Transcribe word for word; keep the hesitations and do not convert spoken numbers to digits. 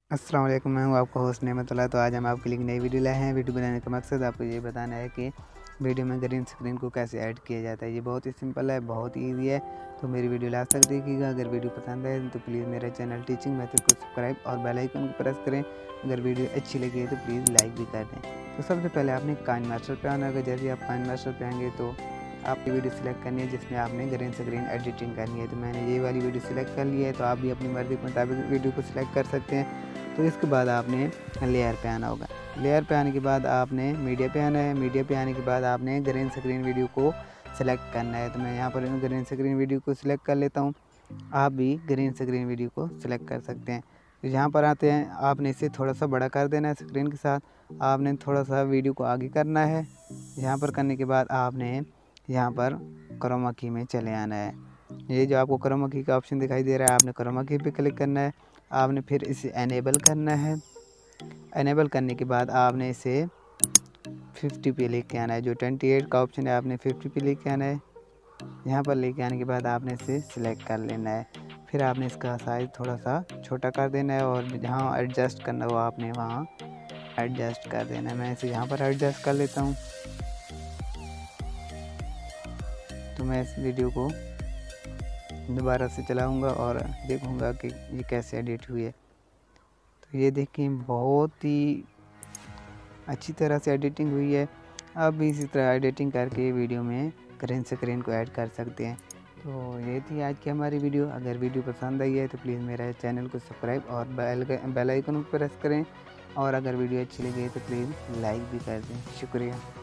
अस्सलाम वालेकुम, मैं हूँ आपका होस्ट नेमतुल्लाह। तो आज हम आपके लिए एक नई वीडियो लाए हैं। वीडियो बनाने का मकसद आपको ये बताना है कि वीडियो में ग्रीन स्क्रीन को कैसे ऐड किया जाता है। ये बहुत ही सिंपल है, बहुत ही ईजी है। तो मेरी वीडियो लास्ट तक देखिएगा। अगर वीडियो पसंद आए तो प्लीज़ मेरे चैनल टीचिंग मेथड को सब्सक्राइब और बेल आइकन को प्रेस करें। अगर वीडियो अच्छी लगी है तो प्लीज़ लाइक भी कर दें। तो सबसे पहले आपने काइन मास्टर पे आना होगा। जैसे आप काइन मास्टर पे आएंगे तो आपकी वीडियो सिलेक्ट करनी है जिसमें आपने ग्रीन स्क्रीन एडिटिंग करनी है। तो मैंने ये वाली वीडियो सिलेक्ट कर ली है। तो आप भी अपनी मर्ज़ी के मुताबिक वीडियो को सिलेक्ट कर सकते हैं। तो इसके बाद आपने लेयर पे आना होगा। लेयर पे आने के बाद आपने मीडिया पे आना है। मीडिया पे आने के बाद आपने ग्रीन स्क्रीन वीडियो को सिलेक्ट करना है। तो मैं यहाँ पर ग्रीन स्क्रीन वीडियो को सिलेक्ट कर लेता हूँ। आप भी ग्रीन स्क्रीन वीडियो को सिलेक्ट कर सकते हैं। तो यहाँ पर आते हैं, आपने इसे थोड़ा सा बड़ा कर देना है स्क्रीन के साथ। आपने थोड़ा सा वीडियो को आगे करना है। यहाँ पर करने के बाद आपने यहाँ पर क्रोमा की में चले आना है। ये जो आपको क्रोमा की का ऑप्शन दिखाई दे रहा है, आपने क्रोमा की पे क्लिक करना है। आपने फिर इसे एनेबल करना है। एनेबल करने के बाद आपने इसे फिफ्टी पे लेके आना है। जो अट्ठाईस का ऑप्शन है आपने फिफ्टी पे लेके आना है। यहाँ पर लेके आने के बाद आपने इसे सिलेक्ट कर लेना है। फिर आपने इसका साइज़ थोड़ा सा छोटा कर देना है और जहाँ एडजस्ट करना हो आपने वहाँ एडजस्ट कर देना है। मैं इसे यहाँ पर एडजस्ट कर लेता हूँ। तो मैं इस वीडियो को दोबारा से चलाऊँगा और देखूँगा कि ये कैसे एडिट हुई है। तो ये देखें, बहुत ही अच्छी तरह से एडिटिंग हुई है। आप भी इसी तरह एडिटिंग करके वीडियो में ग्रीन स्क्रीन को ऐड कर सकते हैं। तो ये थी आज की हमारी वीडियो। अगर वीडियो पसंद आई है तो प्लीज़ मेरे चैनल को सब्सक्राइब और बेल बेल आइकन को प्रेस करें। और अगर वीडियो अच्छी लगी है तो प्लीज़ लाइक भी कर दें। शुक्रिया।